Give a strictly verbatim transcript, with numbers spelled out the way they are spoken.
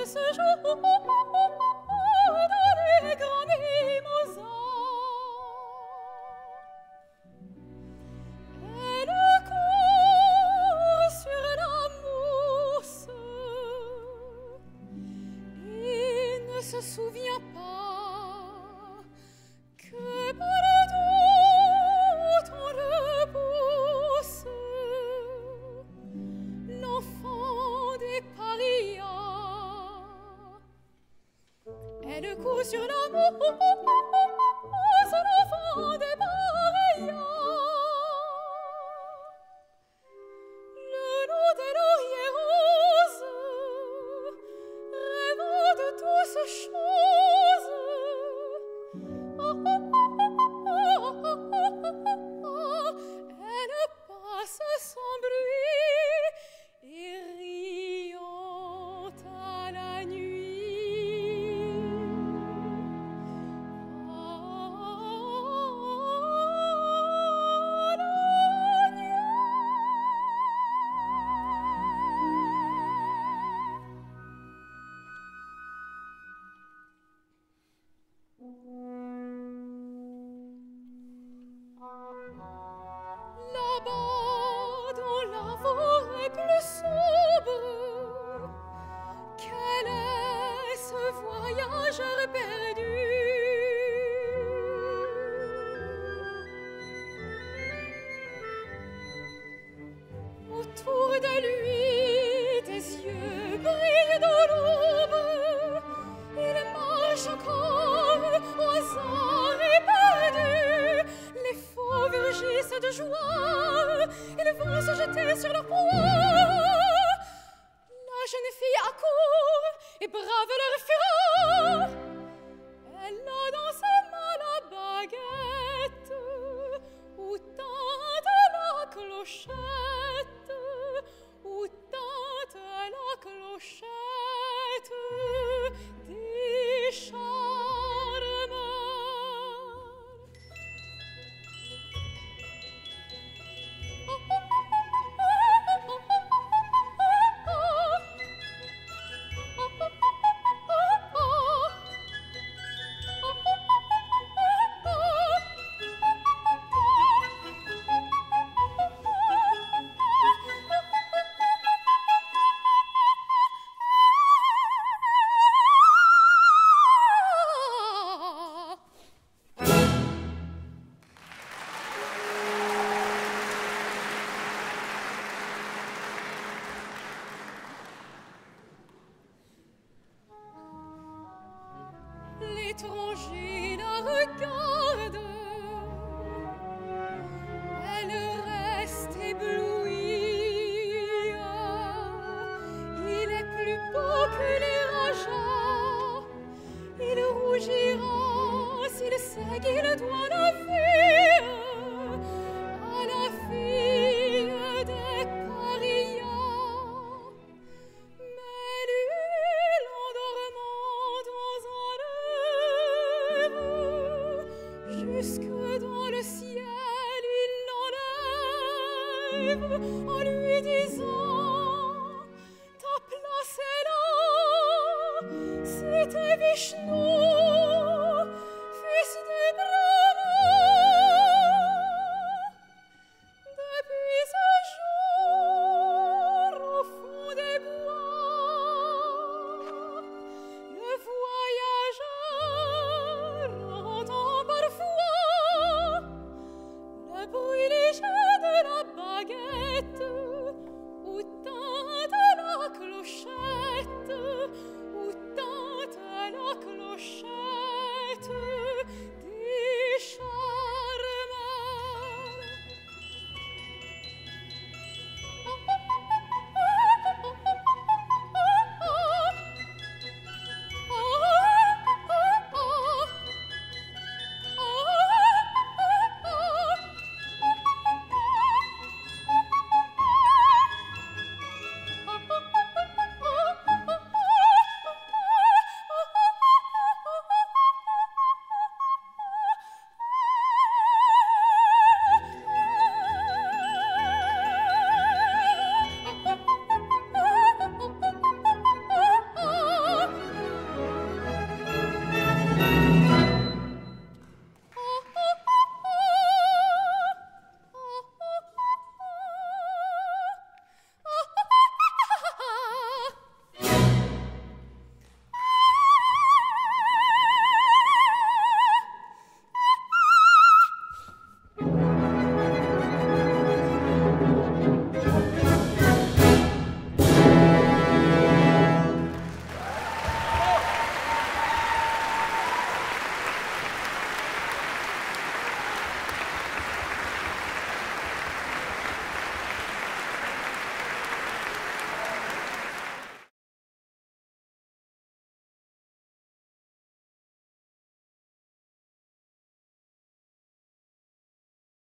ce jour dans les grands mimosas. Elle court sur la mousse et ne se souvient pas que partout on le pousse. L'enfant des parias, elle court sur la mousse, l'enfant des parias. Le long des lauriers roses, rêvant de douces choses. Oh, oh, oh, oh, oh, oh, oh, oh. Elle passe sans bruit et riant à la nuit. À la nuit. Là-bas, dans la forêt plus sombre, quel est ce voyageur perdu? Autour de lui, des yeux brillent dans l'ombre. Il marche encore au hasard éperdu. Les fauves rugissent de joie, ils vont se jeter sur leur proie. La jeune fille accourt et brave leur fureur. Elle a dans ses mains la baguette où tente la clochette, où tente la clochette des charmes. L'étranger la regarde, elle reste éblouie. Il est plus beau que les rajas, il rougira s'il sait qu'il doit la vie à la fille des parias. Mais lui, l'endormant dans un jusque dans le ciel, il l'enlève en lui disant: ta place est là, c'était Vishnu.